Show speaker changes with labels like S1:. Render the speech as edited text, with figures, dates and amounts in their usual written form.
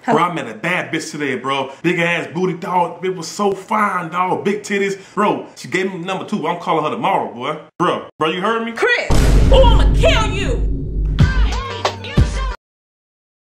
S1: Bro, I met a bad bitch today, bro. Big ass booty, dog. It was so fine, dog. Big titties. Bro, she gave me number 2. I'm calling her tomorrow, boy. Bro, you heard me?
S2: Chris!